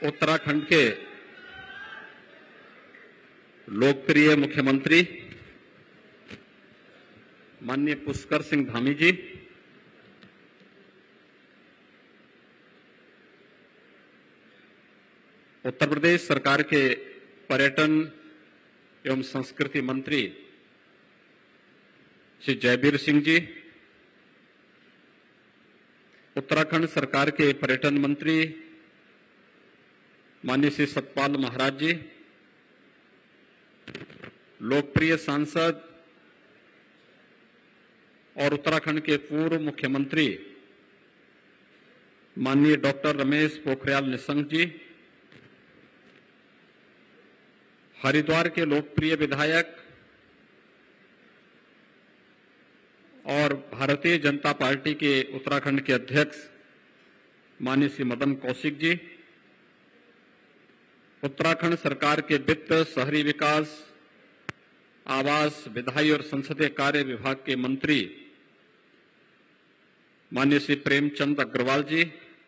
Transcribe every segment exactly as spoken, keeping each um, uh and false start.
उत्तराखंड के लोकप्रिय मुख्यमंत्री माननीय पुष्कर सिंह धामी जी, उत्तर प्रदेश सरकार के पर्यटन एवं संस्कृति मंत्री श्री जयबीर सिंह जी, उत्तराखंड सरकार के पर्यटन मंत्री माननीय श्री सतपाल महाराज जी, लोकप्रिय सांसद और उत्तराखंड के पूर्व मुख्यमंत्री माननीय डॉक्टर रमेश पोखरियाल निशंक जी, हरिद्वार के लोकप्रिय विधायक और भारतीय जनता पार्टी के उत्तराखंड के अध्यक्ष माननीय श्री मदन कौशिक जी, उत्तराखंड सरकार के वित्त, शहरी विकास, आवास, विधायी और संसदीय कार्य विभाग के मंत्री माननीय श्री प्रेमचंद अग्रवाल जी,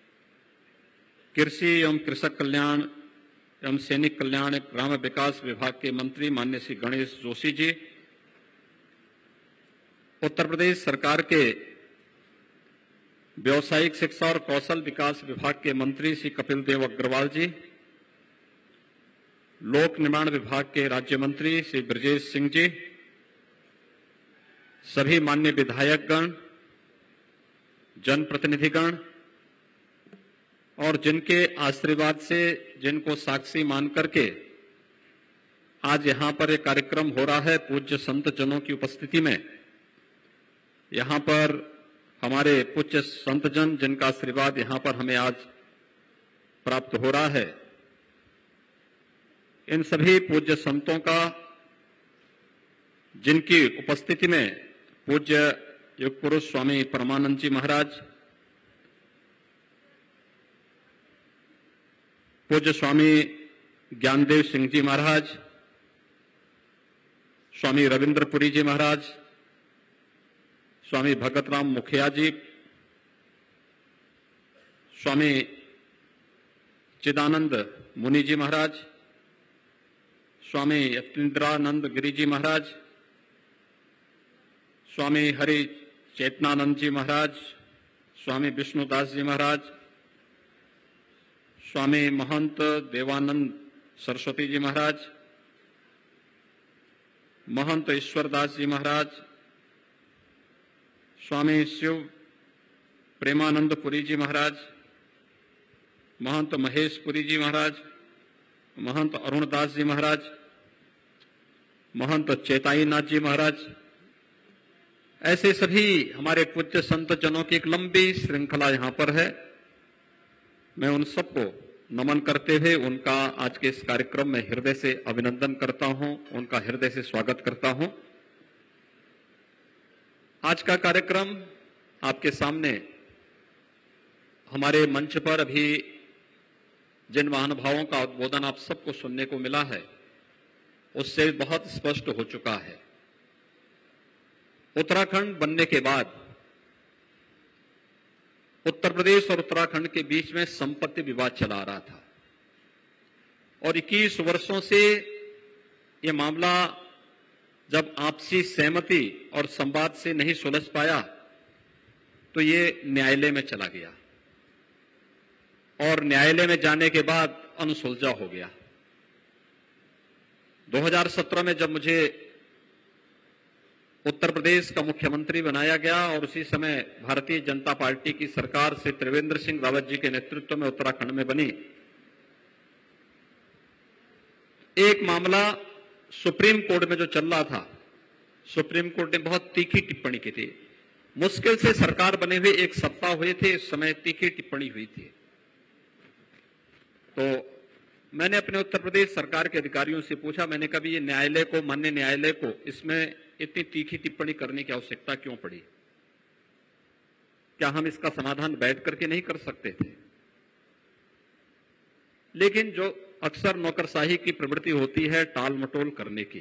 कृषि एवं कृषक कल्याण एवं सैनिक कल्याण ग्राम विकास विभाग के मंत्री माननीय श्री गणेश जोशी जी, उत्तर प्रदेश सरकार के व्यावसायिक शिक्षा और कौशल विकास विभाग के मंत्री श्री कपिल देव अग्रवाल जी, लोक निर्माण विभाग के राज्य मंत्री श्री ब्रजेश सिंह जी, सभी माननीय विधायकगण, जनप्रतिनिधिगण और जिनके आशीर्वाद से, जिनको साक्षी मान करके आज यहां पर एक कार्यक्रम हो रहा है पूज्य संत जनों की उपस्थिति में। यहां पर हमारे पूज्य संत जन, जिनका आशीर्वाद यहां पर हमें आज प्राप्त हो रहा है, इन सभी पूज्य संतों का, जिनकी उपस्थिति में पूज्य युग पुरुष स्वामी परमानंद जी महाराज, पूज्य स्वामी ज्ञानदेव सिंह जी महाराज, स्वामी रविंद्रपुरी जी महाराज, स्वामी भगतराम मुखिया जी, स्वामी चिदानंद मुनि जी महाराज, स्वामी यतीन्द्रानंद गिरी जी महाराज, स्वामी हरि चेतनानंद जी महाराज, स्वामी विष्णुदास जी महाराज, स्वामी महंत देवानंद सरस्वती जी महाराज, महंत ईश्वरदास जी महाराज, स्वामी शिव प्रेमानंद पुरी जी महाराज, महंत महेश पुरी जी महाराज, महंत अरुणदास जी महाराज, महंत चेताईनाथ जी महाराज, ऐसे सभी हमारे पूज्य संत जनों की एक लंबी श्रृंखला यहां पर है। मैं उन सबको नमन करते हुए उनका आज के इस कार्यक्रम में हृदय से अभिनंदन करता हूं, उनका हृदय से स्वागत करता हूं। आज का कार्यक्रम आपके सामने हमारे मंच पर अभी जिन महानुभावों का उद्बोधन आप सबको सुनने को मिला है, उससे बहुत स्पष्ट हो चुका है। उत्तराखंड बनने के बाद उत्तर प्रदेश और उत्तराखंड के बीच में संपत्ति विवाद चला रहा था और इक्कीस वर्षों से यह मामला जब आपसी सहमति और संवाद से नहीं सुलझ पाया तो ये न्यायालय में चला गया और न्यायालय में जाने के बाद अनसुलझा हो गया। दो हज़ार सत्रह में जब मुझे उत्तर प्रदेश का मुख्यमंत्री बनाया गया और उसी समय भारतीय जनता पार्टी की सरकार से त्रिवेंद्र सिंह रावत जी के नेतृत्व में उत्तराखंड में बनी, एक मामला सुप्रीम कोर्ट में जो चल रहा था, सुप्रीम कोर्ट ने बहुत तीखी टिप्पणी की थी। मुश्किल से सरकार बने हुए एक सप्ताह हुए थे, इस समय तीखी टिप्पणी हुई थी। तो मैंने अपने उत्तर प्रदेश सरकार के अधिकारियों से पूछा, मैंने कभी ये न्यायालय को, माननीय न्यायालय को इसमें इतनी तीखी टिप्पणी करने की आवश्यकता क्यों पड़ी? क्या हम इसका समाधान बैठ करके नहीं कर सकते थे? लेकिन जो अक्सर नौकरशाही की प्रवृत्ति होती है टाल मटोल करने की,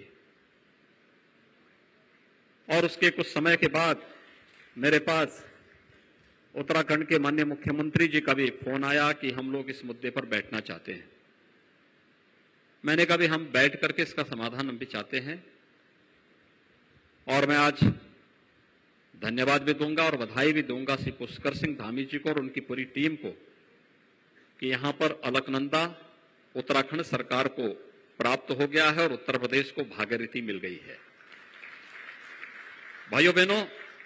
और उसके कुछ समय के बाद मेरे पास उत्तराखंड के माननीय मुख्यमंत्री जी का भी फोन आया कि हम लोग इस मुद्दे पर बैठना चाहते हैं। मैंने कहा भी हम बैठ करके इसका समाधान हम भी चाहते हैं, और मैं आज धन्यवाद भी दूंगा और बधाई भी दूंगा श्री पुष्कर सिंह धामी जी को और उनकी पूरी टीम को कि यहां पर अलकनंदा उत्तराखंड सरकार को प्राप्त हो गया है और उत्तर प्रदेश को भागीरथी मिल गई है। भाइयों बहनों,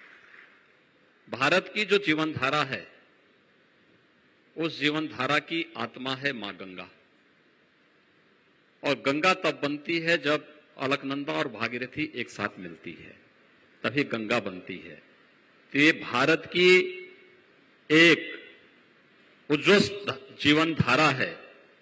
भारत की जो जीवन धारा है उस जीवन धारा की आत्मा है मां गंगा, और गंगा तब बनती है जब अलकनंदा और भागीरथी एक साथ मिलती है, तभी गंगा बनती है। तो ये भारत की एक उज्ज्वल जीवन धारा है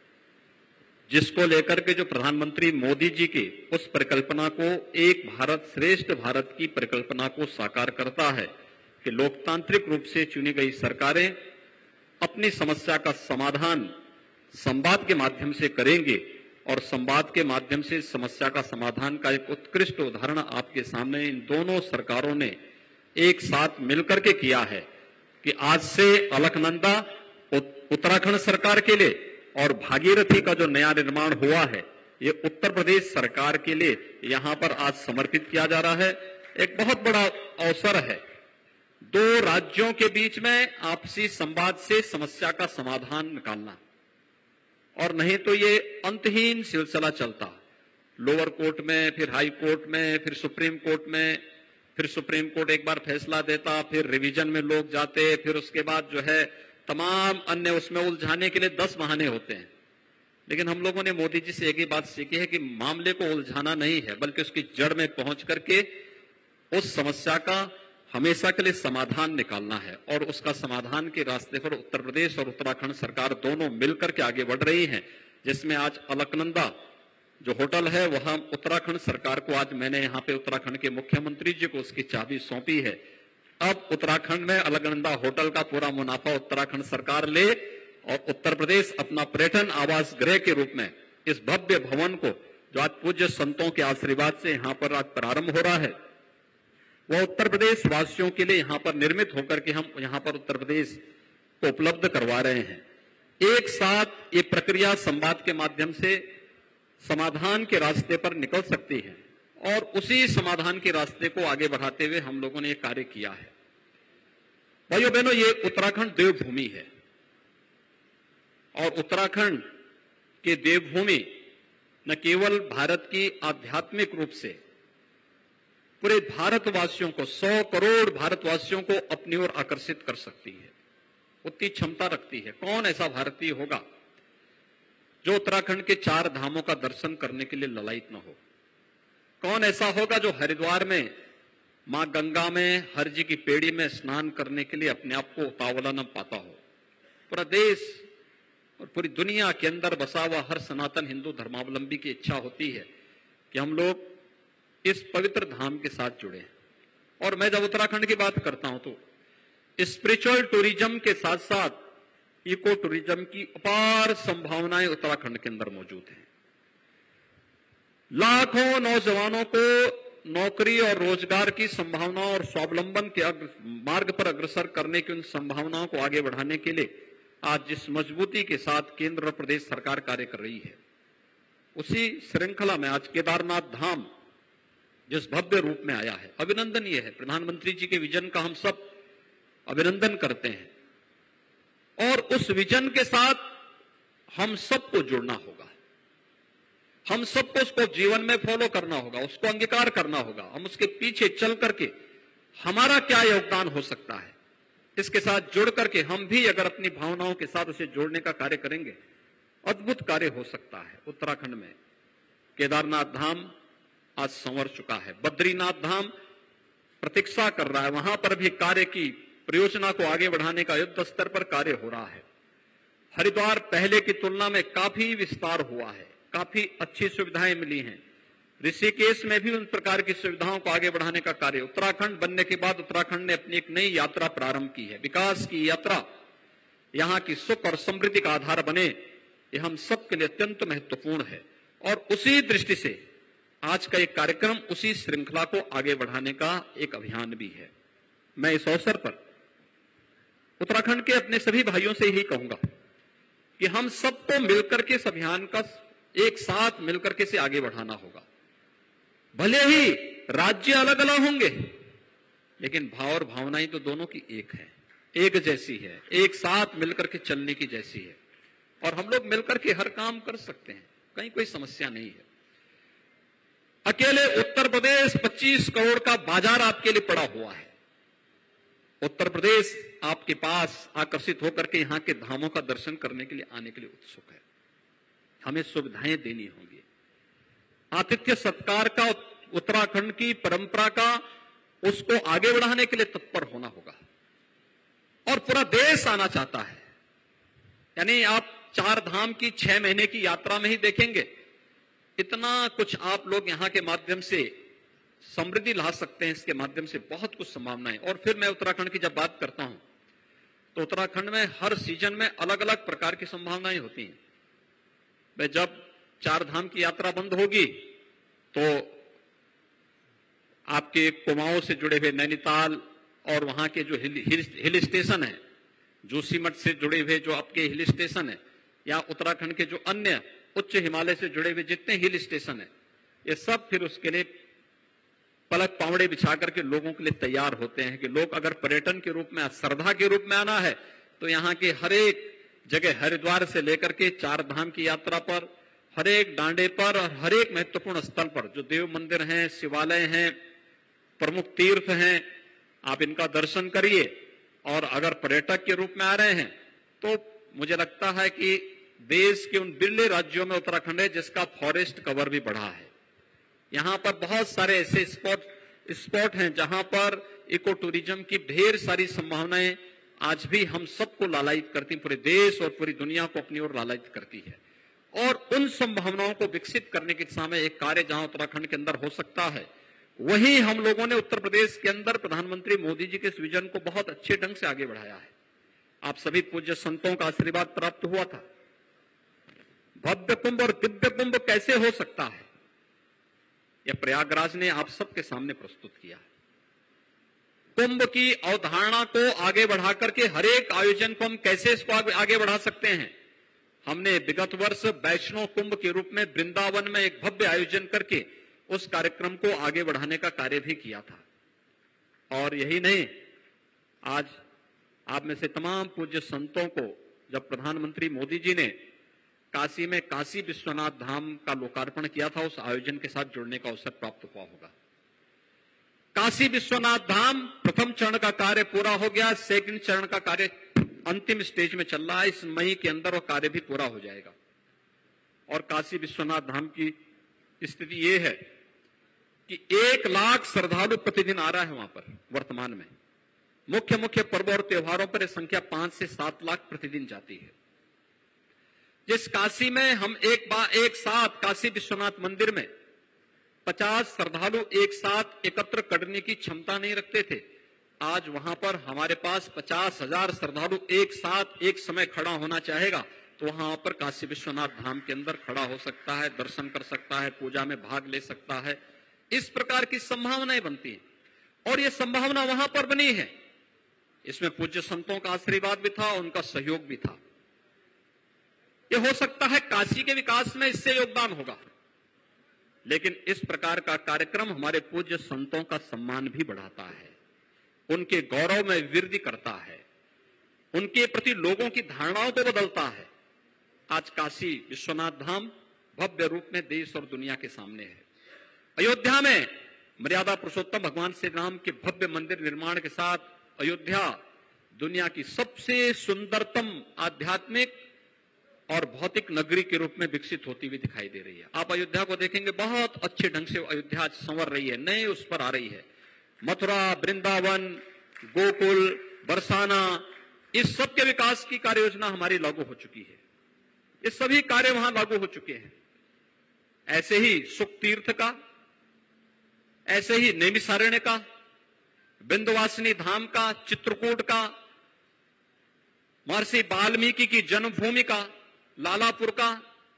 जिसको लेकर के जो प्रधानमंत्री मोदी जी की उस परिकल्पना को, एक भारत श्रेष्ठ भारत की परिकल्पना को साकार करता है कि लोकतांत्रिक रूप से चुनी गई सरकारें अपनी समस्या का समाधान संवाद के माध्यम से करेंगे, और संवाद के माध्यम से समस्या का समाधान का एक उत्कृष्ट उदाहरण आपके सामने इन दोनों सरकारों ने एक साथ मिलकर के किया है कि आज से अलकनंदा उत्तराखंड सरकार के लिए और भागीरथी का जो नया निर्माण हुआ है ये उत्तर प्रदेश सरकार के लिए यहां पर आज समर्पित किया जा रहा है। एक बहुत बड़ा अवसर है दो राज्यों के बीच में आपसी संवाद से समस्या का समाधान निकालना, और नहीं तो ये अंतहीन सिलसिला चलता, लोअर कोर्ट में, फिर हाई कोर्ट में, फिर सुप्रीम कोर्ट में, फिर सुप्रीम कोर्ट एक बार फैसला देता, फिर रिवीजन में लोग जाते, फिर उसके बाद जो है तमाम अन्य उसमें उलझाने के लिए दस बहाने होते हैं। लेकिन हम लोगों ने मोदी जी से एक ही बात सीखी है कि मामले को उलझाना नहीं है बल्कि उसकी जड़ में पहुंच करके उस समस्या का हमेशा के लिए समाधान निकालना है, और उसका समाधान के रास्ते पर उत्तर प्रदेश और उत्तराखंड सरकार दोनों मिलकर के आगे बढ़ रही हैं, जिसमें आज अलकनंदा जो होटल है वहां उत्तराखंड सरकार को, आज मैंने यहां पे उत्तराखंड के मुख्यमंत्री जी को उसकी चाबी सौंपी है। अब उत्तराखंड में अलकनंदा होटल का पूरा मुनाफा उत्तराखंड सरकार ले, और उत्तर प्रदेश अपना पर्यटन आवास गृह के रूप में इस भव्य भवन को, जो आज पूज्य संतों के आशीर्वाद से यहां पर आज प्रारंभ हो रहा है, वह उत्तर प्रदेश वासियों के लिए यहां पर निर्मित होकर के हम यहां पर उत्तर प्रदेश को उपलब्ध करवा रहे हैं। एक साथ ये प्रक्रिया संवाद के माध्यम से समाधान के रास्ते पर निकल सकती है, और उसी समाधान के रास्ते को आगे बढ़ाते हुए हम लोगों ने ये कार्य किया है। भाइयों बहनों, ये उत्तराखंड देवभूमि है, और उत्तराखंड के देवभूमि न केवल भारत की आध्यात्मिक रूप से पूरे भारतवासियों को, सौ करोड़ भारतवासियों को अपनी ओर आकर्षित कर सकती है, उतनी क्षमता रखती है। कौन ऐसा भारतीय होगा जो उत्तराखंड के चार धामों का दर्शन करने के लिए ललायित न हो? कौन ऐसा होगा जो हरिद्वार में मां गंगा में हर जी की पेड़ी में स्नान करने के लिए अपने आप को उतावला न पाता हो? पूरा देश और पूरी दुनिया के अंदर बसा हुआ हर सनातन हिंदू धर्मावलंबी की इच्छा होती है कि हम लोग इस पवित्र धाम के साथ जुड़े। और मैं जब उत्तराखंड की बात करता हूं तो स्पिरिचुअल टूरिज्म के साथ साथ इको टूरिज्म की अपार संभावनाएं उत्तराखंड के अंदर मौजूद हैं। लाखों नौजवानों को नौकरी और रोजगार की संभावनाओं और स्वावलंबन के मार्ग पर अग्रसर करने की उन संभावनाओं को आगे बढ़ाने के लिए आज जिस मजबूती के साथ केंद्र और प्रदेश सरकार कार्य कर रही है, उसी श्रृंखला में आज केदारनाथ धाम जिस भव्य रूप में आया है, अभिनंदनीय है। प्रधानमंत्री जी के विजन का हम सब अभिनंदन करते हैं, और उस विजन के साथ हम सबको जुड़ना होगा, हम सबको उसको जीवन में फॉलो करना होगा, उसको अंगीकार करना होगा। हम उसके पीछे चल करके हमारा क्या योगदान हो सकता है, इसके साथ जुड़ करके हम भी अगर अपनी भावनाओं के साथ उसे जोड़ने का कार्य करेंगे, अद्भुत कार्य हो सकता है। उत्तराखंड में केदारनाथ धाम आज संवर चुका है, बद्रीनाथ धाम प्रतीक्षा कर रहा है, वहां पर भी कार्य की परियोजना को आगे बढ़ाने का युद्ध स्तर पर कार्य हो रहा है। हरिद्वार पहले की तुलना में काफी विस्तार हुआ है, काफी अच्छी सुविधाएं मिली हैं। ऋषिकेश में भी उन प्रकार की सुविधाओं को आगे बढ़ाने का कार्य, उत्तराखंड बनने के बाद उत्तराखंड ने अपनी एक नई यात्रा प्रारंभ की है, विकास की यात्रा। यहां की सुख और समृद्धि का आधार बने, ये हम सबके लिए अत्यंत महत्वपूर्ण है। और उसी दृष्टि से आज का एक कार्यक्रम उसी श्रृंखला को आगे बढ़ाने का एक अभियान भी है। मैं इस अवसर पर उत्तराखंड के अपने सभी भाइयों से यही कहूंगा कि हम सबको मिलकर के इस अभियान का एक साथ मिलकर के इसे आगे बढ़ाना होगा। भले ही राज्य अलग अलग होंगे, लेकिन भाव और भावनाएं तो दोनों की एक है, एक जैसी है, एक साथ मिलकर के चलने की जैसी है। और हम लोग मिलकर के हर काम कर सकते हैं, कहीं कोई समस्या नहीं है। अकेले उत्तर प्रदेश पच्चीस करोड़ का बाजार आपके लिए पड़ा हुआ है। उत्तर प्रदेश आपके पास आकर्षित होकर के यहां के धामों का दर्शन करने के लिए आने के लिए उत्सुक है। हमें सुविधाएं देनी होंगी। आतिथ्य सत्कार का, उत्तराखंड की परंपरा का, उसको आगे बढ़ाने के लिए तत्पर होना होगा। और पूरा देश आना चाहता है। यानी आप चार धाम की छह महीने की यात्रा में ही देखेंगे इतना कुछ आप लोग यहां के माध्यम से समृद्धि ला सकते हैं। इसके माध्यम से बहुत कुछ संभावनाएं। और फिर मैं उत्तराखंड की जब बात करता हूं तो उत्तराखंड में हर सीजन में अलग अलग प्रकार की संभावनाएं होती हैं। मैं जब चार धाम की यात्रा बंद होगी तो आपके कुमाऊं से जुड़े हुए नैनीताल और वहां के जो हिल, हिल, हिल स्टेशन है, जोशीमठ से जुड़े हुए जो आपके हिल स्टेशन है, या उत्तराखंड के जो अन्य उच्च हिमालय से जुड़े हुए जितने हिल स्टेशन है, ये सब फिर उसके लिए पलक पावड़े बिछा करके लोगों के लिए तैयार होते हैं कि लोग अगर पर्यटन के रूप में, श्रद्धा के रूप में आना है तो यहाँ के हर एक जगह, हरिद्वार से लेकर के चार धाम की यात्रा पर, हर एक डांडे पर और हर एक महत्वपूर्ण स्थल पर जो देव मंदिर हैं, शिवालय हैं, प्रमुख तीर्थ हैं, आप इनका दर्शन करिए। और अगर पर्यटक के रूप में आ रहे हैं तो मुझे लगता है कि देश के उन बिरले राज्यों में उत्तराखंड है जिसका फॉरेस्ट कवर भी बढ़ा है। यहां पर बहुत सारे ऐसे स्पॉट स्पॉट हैं जहां पर इको टूरिज्म की ढेर सारी संभावनाएं आज भी हम सबको लालायित करती, पूरे देश और पूरी दुनिया को अपनी ओर लालायित करती है। और उन संभावनाओं को विकसित करने की दिशा में एक कार्य जहां उत्तराखंड के अंदर हो सकता है, वही हम लोगों ने उत्तर प्रदेश के अंदर प्रधानमंत्री मोदी जी के इस विजन को बहुत अच्छे ढंग से आगे बढ़ाया है। आप सभी पूज्य संतों का आशीर्वाद प्राप्त हुआ था। भव्य कुंभ और दिव्य कुंभ कैसे हो सकता है, यह प्रयागराज ने आप सबके सामने प्रस्तुत किया। कुंभ की अवधारणा को आगे बढ़ा करके हर एक आयोजन को हम कैसे इसको आगे बढ़ा सकते हैं। हमने विगत वर्ष वैष्णो कुंभ के रूप में वृंदावन में एक भव्य आयोजन करके उस कार्यक्रम को आगे बढ़ाने का कार्य भी किया था। और यही नहीं, आज आप में से तमाम पूज्य संतों को जब प्रधानमंत्री मोदी जी ने काशी में काशी विश्वनाथ धाम का लोकार्पण किया था, उस आयोजन के साथ जुड़ने का अवसर प्राप्त हुआ होगा। काशी विश्वनाथ धाम प्रथम चरण का कार्य पूरा हो गया, सेकंड चरण का कार्य अंतिम स्टेज में चल रहा है। इस मई के अंदर वो कार्य भी पूरा हो जाएगा। और काशी विश्वनाथ धाम की स्थिति ये है कि एक लाख श्रद्धालु प्रतिदिन आ रहा है वहां पर। वर्तमान में मुख्य मुख्य पर्वों और त्योहारों पर यह संख्या पांच से सात लाख प्रतिदिन जाती है। जिस काशी में हम एक बार एक साथ काशी विश्वनाथ मंदिर में पचास श्रद्धालु एक साथ एकत्र करने की क्षमता नहीं रखते थे, आज वहां पर हमारे पास पचास हजार श्रद्धालु एक साथ एक समय खड़ा होना चाहेगा तो वहां पर काशी विश्वनाथ धाम के अंदर खड़ा हो सकता है, दर्शन कर सकता है, पूजा में भाग ले सकता है। इस प्रकार की संभावनाएं बनती हैं और ये संभावना वहां पर बनी है। इसमें पूज्य संतों का आशीर्वाद भी था, उनका सहयोग भी था। ये हो सकता है काशी के विकास में इससे योगदान होगा, लेकिन इस प्रकार का कार्यक्रम हमारे पूज्य संतों का सम्मान भी बढ़ाता है, उनके गौरव में वृद्धि करता है, उनके प्रति लोगों की धारणाओं को बदलता है। आज काशी विश्वनाथ धाम भव्य रूप में देश और दुनिया के सामने है। अयोध्या में मर्यादा पुरुषोत्तम भगवान श्री राम के भव्य मंदिर निर्माण के साथ अयोध्या दुनिया की सबसे सुंदरतम आध्यात्मिक और भौतिक नगरी के रूप में विकसित होती हुई दिखाई दे रही है। आप अयोध्या को देखेंगे, बहुत अच्छे ढंग से अयोध्या संवर रही है, नए उस पर आ रही है। मथुरा, वृंदावन, गोकुल, बरसाना, इस सब के विकास की कार्य योजना हमारी लागू हो चुकी है। ये सभी कार्य वहां लागू हो चुके हैं। ऐसे ही सुख तीर्थ का, ऐसे ही नैमिषारण्य का, विंध्यवासिनी धाम का, चित्रकूट का, महर्षि वाल्मीकि की जन्मभूमि का, लालापुर का,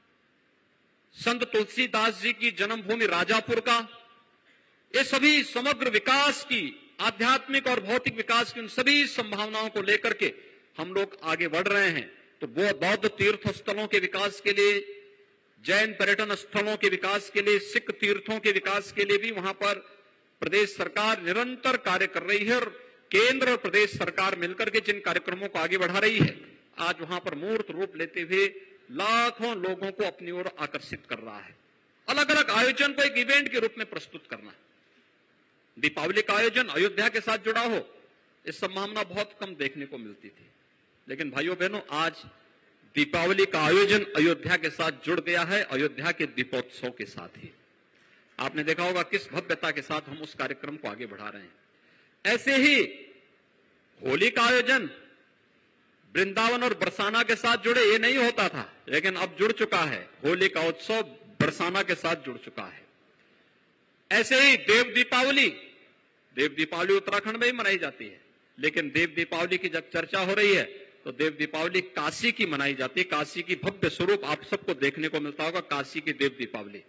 संत तुलसीदास जी की जन्मभूमि राजापुर का, ये सभी समग्र विकास की, आध्यात्मिक और भौतिक विकास की उन सभी संभावनाओं को लेकर के हम लोग आगे बढ़ रहे हैं, तो वो बौद्ध तीर्थ स्थलों के विकास के लिए, जैन पर्यटन स्थलों के विकास के लिए, सिख तीर्थों के विकास के लिए भी वहां पर प्रदेश सरकार निरंतर कार्य कर रही है। और केंद्र और प्रदेश सरकार मिलकर के जिन कार्यक्रमों को आगे बढ़ा रही है, आज वहां पर मूर्त रूप लेते हुए लाखों लोगों को अपनी ओर आकर्षित कर रहा है। अलग अलग आयोजन को एक इवेंट के रूप में प्रस्तुत करना। दीपावली का आयोजन अयोध्या के साथ जुड़ा हो, इस संभावना बहुत कम देखने को मिलती थी, लेकिन भाइयों बहनों आज दीपावली का आयोजन अयोध्या के साथ जुड़ गया है, अयोध्या के दीपोत्सव के साथ ही। आपने देखा होगा किस भव्यता के साथ हम उस कार्यक्रम को आगे बढ़ा रहे हैं। ऐसे ही होली का आयोजन वृंदावन और बरसाना के साथ जुड़े, ये नहीं होता था, लेकिन अब जुड़ चुका है। होली का उत्सव बरसाना के साथ जुड़ चुका है। ऐसे ही देव दीपावली, देव दीपावली उत्तराखंड में ही मनाई जाती है, लेकिन देव दीपावली की जब चर्चा हो रही है तो देव दीपावली काशी की मनाई जाती है। काशी की भव्य स्वरूप आप सबको देखने को मिलता होगा, काशी की देव दीपावली।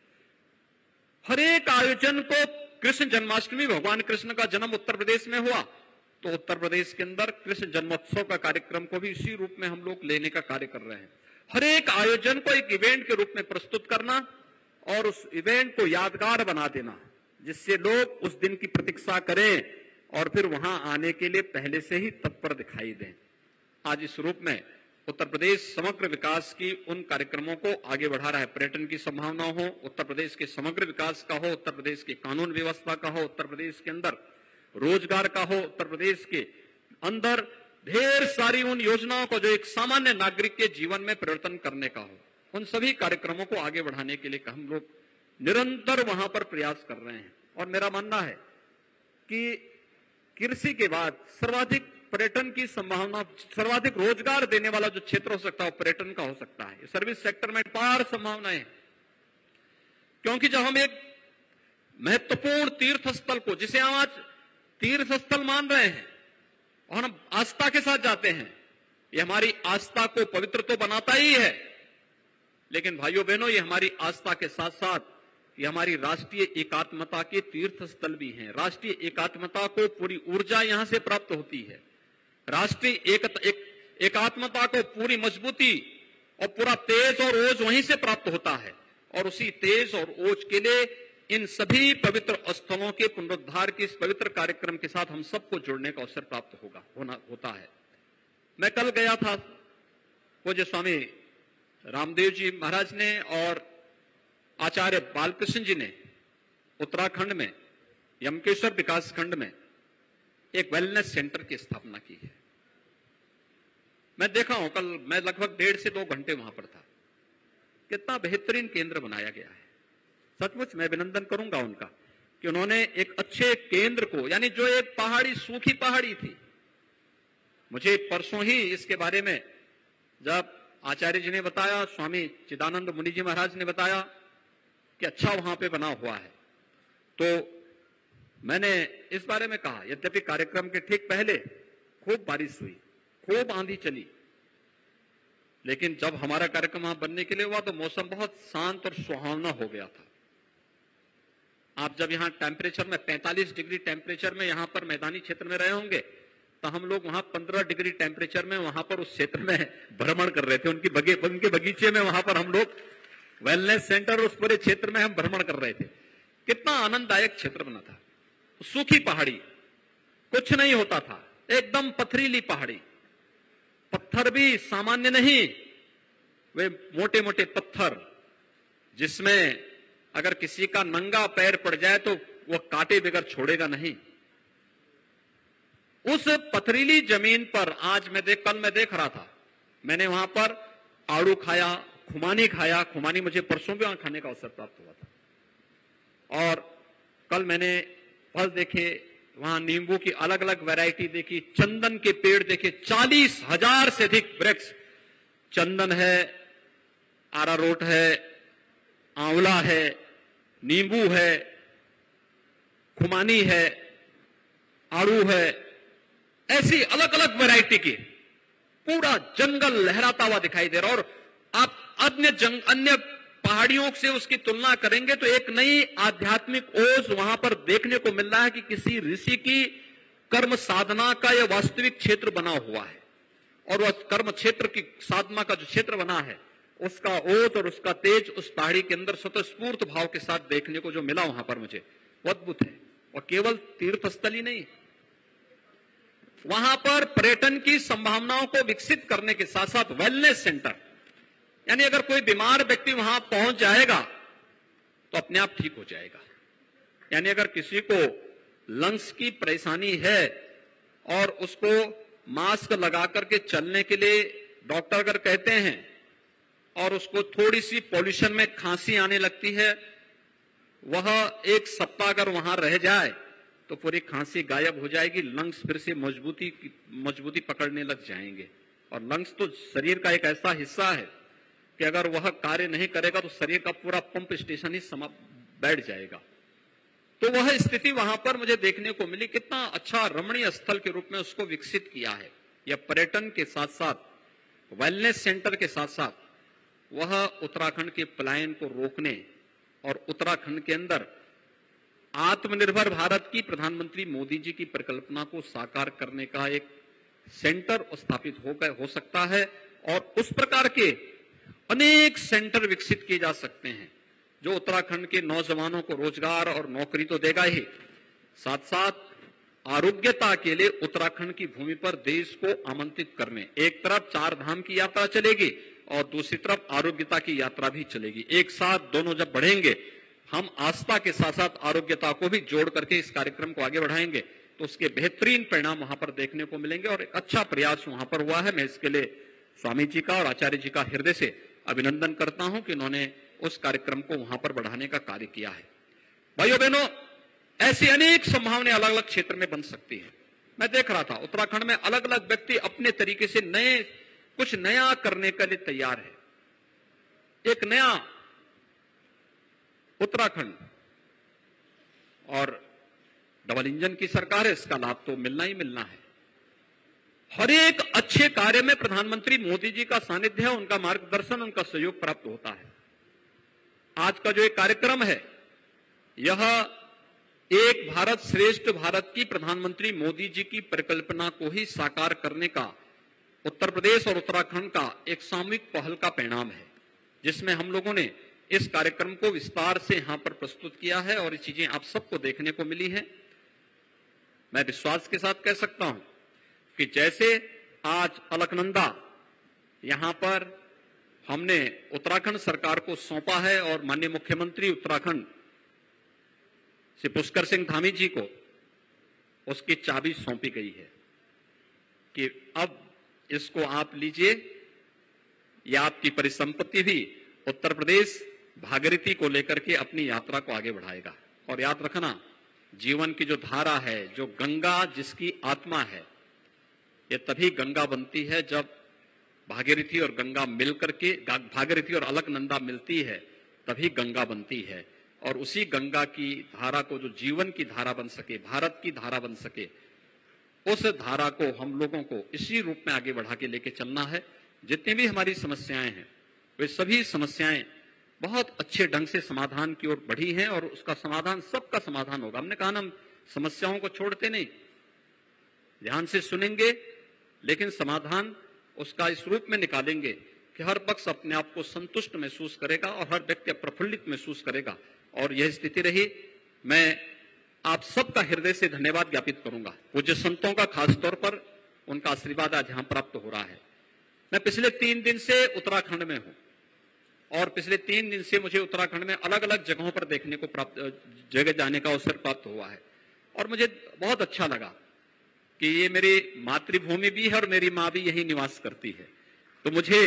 हर एक आयोजन को, कृष्ण जन्माष्टमी, भगवान कृष्ण का जन्म उत्तर प्रदेश में हुआ, तो उत्तर प्रदेश के अंदर कृष्ण जन्मोत्सव का कार्यक्रम को भी इसी रूप में हम लोग लेने का कार्य कर रहे हैं। हर एक आयोजन को एक इवेंट के रूप में प्रस्तुत करना और उस इवेंट को यादगार बना देना, जिससे लोग उस दिन की प्रतीक्षा करें और फिर वहां आने के लिए पहले से ही तत्पर दिखाई दें। आज इस रूप में उत्तर प्रदेश समग्र विकास की उन कार्यक्रमों को आगे बढ़ा रहा है। पर्यटन की संभावना हो, उत्तर प्रदेश के समग्र विकास का हो, उत्तर प्रदेश की कानून व्यवस्था का हो, उत्तर प्रदेश के अंदर रोजगार का हो, उत्तर प्रदेश के अंदर ढेर सारी उन योजनाओं को जो एक सामान्य नागरिक के जीवन में परिवर्तन करने का हो, उन सभी कार्यक्रमों को आगे बढ़ाने के लिए हम लोग निरंतर वहां पर प्रयास कर रहे हैं। और मेरा मानना है कि कृषि के बाद सर्वाधिक पर्यटन की संभावना, सर्वाधिक रोजगार देने वाला जो क्षेत्र हो सकता है वो पर्यटन का हो सकता है। सर्विस सेक्टर में अपार संभावनाएं, क्योंकि जब हम एक महत्वपूर्ण तीर्थ स्थल को, जिसे हम आज तीर्थ स्थल मान रहे हैं और हम आस्था के साथ जाते हैं, ये हमारी आस्था को पवित्र तो बनाता ही है, लेकिन भाइयों बहनों ये हमारी आस्था के साथ साथ ये हमारी राष्ट्रीय एकात्मता के तीर्थ स्थल भी हैं। राष्ट्रीय एकात्मता को पूरी ऊर्जा यहां से प्राप्त होती है। राष्ट्रीय एक, एक, एकात्मता को पूरी मजबूती और पूरा तेज और ओज वहीं से प्राप्त होता है। और उसी तेज और ओज के लिए इन सभी पवित्र स्थलों के पुनरुद्धार के इस पवित्र कार्यक्रम के साथ हम सबको जुड़ने का अवसर प्राप्त होगा होना होता है। मैं कल गया था, पूज्य स्वामी रामदेव जी महाराज ने और आचार्य बालकृष्ण जी ने उत्तराखंड में यमकेश्वर विकास खंड में एक वेलनेस सेंटर की स्थापना की है। मैं देखा हूं, कल मैं लगभग डेढ़ से दो घंटे वहां पर था। कितना बेहतरीन केंद्र बनाया गया है। सचमुच मैं अभिनंदन करूंगा उनका कि उन्होंने एक अच्छे केंद्र को, यानी जो एक पहाड़ी, सूखी पहाड़ी थी, मुझे परसों ही इसके बारे में जब आचार्य जी ने बताया, स्वामी चिदानंद मुनि जी महाराज ने बताया कि अच्छा वहां पे बना हुआ है, तो मैंने इस बारे में कहा। यद्यपि कार्यक्रम के ठीक पहले खूब बारिश हुई, खूब आंधी चली, लेकिन जब हमारा कार्यक्रम वहां बनने के लिए हुआ तो मौसम बहुत शांत और सुहावना हो गया था। आप जब यहाँ टेम्परेचर में पैंतालीस डिग्री टेम्परेचर में यहाँ पर मैदानी क्षेत्र में रहे होंगे, तो हम लोग वहां पंद्रह डिग्री टेम्परेचर में वहां पर उस क्षेत्र में भ्रमण कर रहे थे। उनकी बगे, उनके बगीचे में वहां पर हम लोग वेलनेस सेंटर, उस पूरे क्षेत्र में हम भ्रमण कर रहे थे। कितना आनंददायक क्षेत्र बना था। सूखी पहाड़ी, कुछ नहीं होता था, एकदम पथरीली पहाड़ी, पत्थर भी सामान्य नहीं, वे मोटे मोटे पत्थर जिसमें अगर किसी का नंगा पैर पड़ जाए तो वह कांटे बगैर छोड़ेगा नहीं। उस पथरीली जमीन पर आज मैं देख कल मैं देख रहा था, मैंने वहां पर आड़ू खाया, खुमानी खाया। खुमानी मुझे परसों भी वहां खाने का अवसर प्राप्त हुआ था। और कल मैंने फल देखे, वहां नींबू की अलग अलग वैरायटी देखी, चंदन के पेड़ देखे, चालीस हजार से अधिक वृक्ष, चंदन है, आरारोट है, आंवला है, नींबू है, खुमानी है, आड़ू है, ऐसी अलग अलग वैरायटी की पूरा जंगल लहराता हुआ दिखाई दे रहा। और आप अन्य जंग अन्य पहाड़ियों से उसकी तुलना करेंगे तो एक नई आध्यात्मिक ओज वहां पर देखने को मिल रहा है कि किसी ऋषि की कर्म साधना का यह वास्तविक क्षेत्र बना हुआ है। और वह कर्म क्षेत्र की साधना का जो क्षेत्र बना है, उसका ओत और उसका तेज उस पहाड़ी के अंदर स्वतःस्फूर्त भाव के साथ देखने को जो मिला वहां पर मुझे, वो अद्भुत है। और केवल तीर्थ स्थल ही नहीं, वहां पर पर्यटन की संभावनाओं को विकसित करने के साथ साथ वेलनेस सेंटर, यानी अगर कोई बीमार व्यक्ति वहां पहुंच जाएगा तो अपने आप ठीक हो जाएगा। यानी अगर किसी को लंग्स की परेशानी है और उसको मास्क लगा करके चलने के लिए डॉक्टर अगर कहते हैं और उसको थोड़ी सी पॉल्यूशन में खांसी आने लगती है, वह एक सप्ताह अगर वहां रह जाए तो पूरी खांसी गायब हो जाएगी, लंग्स फिर से मजबूती मजबूती पकड़ने लग जाएंगे। और लंग्स तो शरीर का एक ऐसा हिस्सा है कि अगर वह कार्य नहीं करेगा तो शरीर का पूरा पंप स्टेशन ही समा बैठ जाएगा। तो वह स्थिति वहां पर मुझे देखने को मिली। कितना अच्छा रमणीय स्थल के रूप में उसको विकसित किया है। यह पर्यटन के साथ साथ वेलनेस सेंटर के साथ साथ वह उत्तराखंड के पलायन को रोकने और उत्तराखंड के अंदर आत्मनिर्भर भारत की प्रधानमंत्री मोदी जी की परिकल्पना को साकार करने का एक सेंटर स्थापित हो गए हो सकता है। और उस प्रकार के अनेक सेंटर विकसित किए जा सकते हैं जो उत्तराखंड के नौजवानों को रोजगार और नौकरी तो देगा ही, साथ साथ आरोग्यता के लिए उत्तराखंड की भूमि पर देश को आमंत्रित करने, एक तरफ चार धाम की यात्रा चलेगी और दूसरी तरफ आरोग्यता की यात्रा भी चलेगी। एक साथ दोनों जब बढ़ेंगे, हम आस्था के साथ साथ आरोग्यता को भी जोड़ करके इस कार्यक्रम को आगे बढ़ाएंगे तो उसके बेहतरीन परिणाम वहां पर देखने को मिलेंगे। और एक अच्छा प्रयास वहां पर हुआ है। मैं इसके लिए स्वामी जी का और आचार्य जी का हृदय से अभिनंदन करता हूं कि उन्होंने उस कार्यक्रम को वहां पर बढ़ाने का कार्य किया है। भाइयों बहनों, ऐसी अनेक संभावनाएं अलग अलग क्षेत्र में बन सकती है। मैं देख रहा था उत्तराखंड में अलग अलग व्यक्ति अपने तरीके से नए कुछ नया करने के लिए तैयार है। एक नया उत्तराखंड, और डबल इंजन की सरकार है, इसका लाभ तो मिलना ही मिलना है। हर एक अच्छे कार्य में प्रधानमंत्री मोदी जी का सानिध्य है, उनका मार्गदर्शन, उनका सहयोग प्राप्त होता है। आज का जो एक कार्यक्रम है, यह एक भारत श्रेष्ठ भारत की प्रधानमंत्री मोदी जी की परिकल्पना को ही साकार करने का उत्तर प्रदेश और उत्तराखंड का एक सामूहिक पहल का परिणाम है, जिसमें हम लोगों ने इस कार्यक्रम को विस्तार से यहां पर प्रस्तुत किया है और ये चीजें आप सबको देखने को मिली है। मैं विश्वास के साथ कह सकता हूं कि जैसे आज अलकनंदा यहां पर हमने उत्तराखंड सरकार को सौंपा है और माननीय मुख्यमंत्री उत्तराखंड श्री पुष्कर सिंह धामी जी को उसकी चाबी सौंपी गई है कि अब इसको आप लीजिए, यह आपकी परिसंपत्ति भी। उत्तर प्रदेश भागीरथी को लेकर के अपनी यात्रा को आगे बढ़ाएगा। और याद रखना, जीवन की जो धारा है, जो गंगा जिसकी आत्मा है, ये तभी गंगा बनती है जब भागीरथी और गंगा मिलकर के, भागीरथी और अलकनंदा मिलती है, तभी गंगा बनती है। और उसी गंगा की धारा को जो जीवन की धारा बन सके, भारत की धारा बन सके, उस धारा को हम लोगों को इसी रूप में आगे बढ़ा के लेके चलना है। जितनी भी हमारी समस्याएं हैं, वे सभी समस्याएं बहुत अच्छे ढंग से समाधान की ओर बढ़ी हैं और उसका समाधान, सबका समाधान होगा। हमने कहा ना, हम समस्याओं को छोड़ते नहीं, ध्यान से सुनेंगे, लेकिन समाधान उसका इस रूप में निकालेंगे कि हर पक्ष अपने आप को संतुष्ट महसूस करेगा और हर व्यक्ति प्रफुल्लित महसूस करेगा। और यह स्थिति रही। मैं आप सबका हृदय से धन्यवाद ज्ञापित करूंगा। पूज्य संतों का खासतौर पर उनका आशीर्वाद आज यहां प्राप्त हो रहा है। मैं पिछले तीन दिन से उत्तराखंड में हूं और पिछले तीन दिन से मुझे उत्तराखंड में अलग अलग जगहों पर देखने को प्राप्त जगह जाने का अवसर प्राप्त हुआ है और मुझे बहुत अच्छा लगा कि ये मेरी मातृभूमि भी है और मेरी मां भी यही निवास करती है। तो मुझे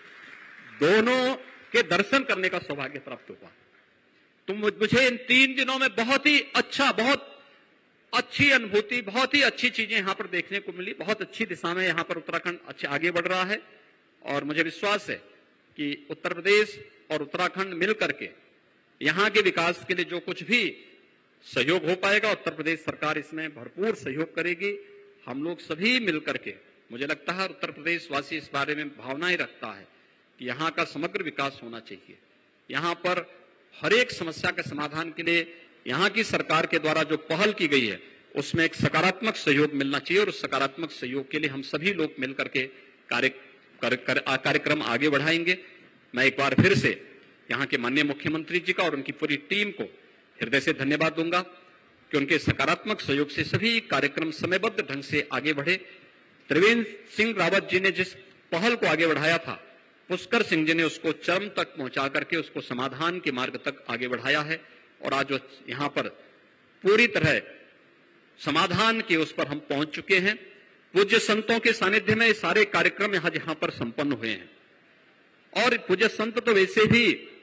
दोनों के दर्शन करने का सौभाग्य प्राप्त हुआ। तो मुझे इन तीन दिनों में बहुत ही अच्छा, बहुत अच्छी अनुभूति, बहुत ही अच्छी चीजें यहां पर देखने को मिली। बहुत अच्छी दिशा में यहां पर उत्तराखंड अच्छे आगे बढ़ रहा है और मुझे विश्वास है कि उत्तर प्रदेश और उत्तराखंड मिल करके यहां के विकास के लिए जो कुछ भी सहयोग हो पाएगा, उत्तर प्रदेश सरकार इसमें भरपूर सहयोग करेगी। हम लोग सभी मिल करके, मुझे लगता है उत्तर प्रदेश वासी इस बारे में भावनाएं रखता है कि यहाँ का समग्र विकास होना चाहिए। यहाँ पर हर एक समस्या के समाधान के लिए यहाँ की सरकार के द्वारा जो पहल की गई है उसमें एक सकारात्मक सहयोग मिलना चाहिए और उस सकारात्मक सहयोग के लिए हम सभी लोग मिलकर के कार्य कर, कर, कार्यक्रम आगे बढ़ाएंगे। मैं एक बार फिर से यहाँ के माननीय मुख्यमंत्री जी का और उनकी पूरी टीम को हृदय से धन्यवाद दूंगा कि उनके सकारात्मक सहयोग से सभी कार्यक्रम समयबद्ध ढंग से आगे बढ़े। त्रिवेंद्र सिंह रावत जी ने जिस पहल को आगे बढ़ाया था, पुष्कर सिंह जी ने उसको चरम तक पहुंचा करके उसको समाधान के मार्ग तक आगे बढ़ाया है और आज यहाँ पर पूरी तरह समाधान के उस पर हम पहुंच चुके हैं। पूज्य संतों के सानिध्य में सारे कार्यक्रम यहाँ यहाँ पर संपन्न हुए हैं और पूज्य संत तो वैसे भी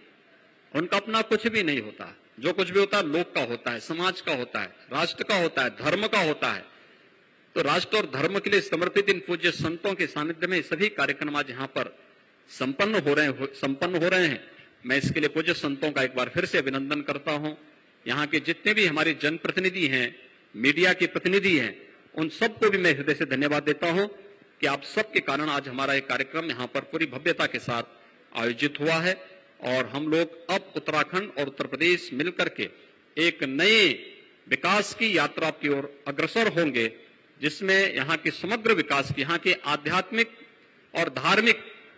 उनका अपना कुछ भी नहीं होता, जो कुछ भी होता है लोक का होता है, समाज का होता है, राष्ट्र का होता है, धर्म का होता है। तो राष्ट्र और धर्म के लिए समर्पित इन पूज्य संतों के सानिध्य में सभी कार्यक्रम आज यहाँ पर संपन्न हो रहे हैं संपन्न हो रहे हैं। मैं इसके लिए पूज्य संतों का एक बार फिर से अभिनंदन करता हूं। यहाँ के जितने भी हमारे जनप्रतिनिधि हैं, मीडिया के प्रतिनिधि हैं, उन सबको भी मैं हृदय से धन्यवाद देता हूं कि आप सबके कारण आज हमारा एक कार्यक्रम यहाँ पर पूरी भव्यता के साथ आयोजित हुआ है और हम लोग अब उत्तराखंड और उत्तर प्रदेश मिलकर के एक नए विकास की यात्रा की ओर अग्रसर होंगे, जिसमें यहाँ के समग्र विकास की, यहाँ के आध्यात्मिक और धार्मिक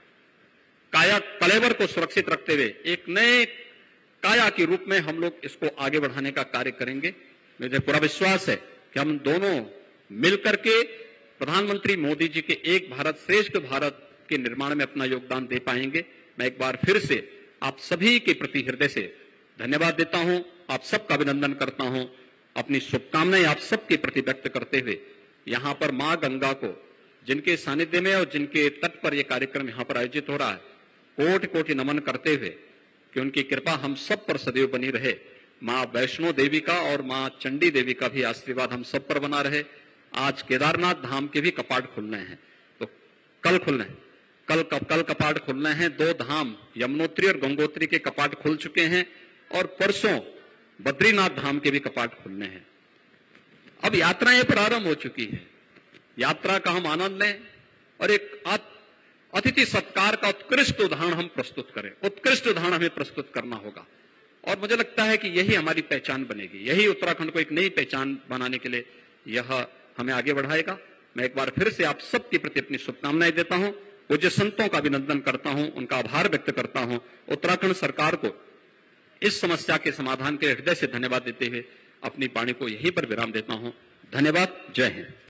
काया कलेवर को सुरक्षित रखते हुए एक नए काया के रूप में हम लोग इसको आगे बढ़ाने का कार्य करेंगे। मुझे पूरा विश्वास है कि हम दोनों मिलकर के प्रधानमंत्री मोदी जी के एक भारत श्रेष्ठ भारत के निर्माण में अपना योगदान दे पाएंगे। मैं एक बार फिर से आप सभी के प्रति हृदय से धन्यवाद देता हूं, आप सबका अभिनंदन करता हूं, अपनी शुभकामनाएं आप सबके प्रति व्यक्त करते हुए यहाँ पर मां गंगा को, जिनके सानिध्य में और जिनके तट पर यह कार्यक्रम यहाँ पर आयोजित हो रहा है, कोटि कोटि नमन करते हुए कि उनकी कृपा हम सब पर सदैव बनी रहे। मां वैष्णो देवी का और मां चंडी देवी का भी आशीर्वाद हम सब पर बना रहे। आज केदारनाथ धाम के भी कपाट खुलने हैं, तो कल खुलने हैं कल कल कपाट खुलने हैं। दो धाम यमुनोत्री और गंगोत्री के कपाट खुल चुके हैं और परसों बद्रीनाथ धाम के भी कपाट खुलने हैं। अब यात्राएं प्रारंभ हो चुकी है, यात्रा का हम आनंद लें और एक अतिथि सत्कार का उत्कृष्ट उदाहरण हम प्रस्तुत करें। उत्कृष्ट उदाहरण हमें प्रस्तुत करना होगा और मुझे लगता है कि यही हमारी पहचान बनेगी, यही उत्तराखंड को एक नई पहचान बनाने के लिए यह हमें आगे बढ़ाएगा। मैं एक बार फिर से आप सबके प्रति अपनी शुभकामनाएं देता हूं, पूज्य संतों का अभिनंदन करता हूं, उनका आभार व्यक्त करता हूं। उत्तराखंड सरकार को इस समस्या के समाधान के हृदय से धन्यवाद देते हुए अपनी वाणी को यहीं पर विराम देता हूं। धन्यवाद। जय हिंद।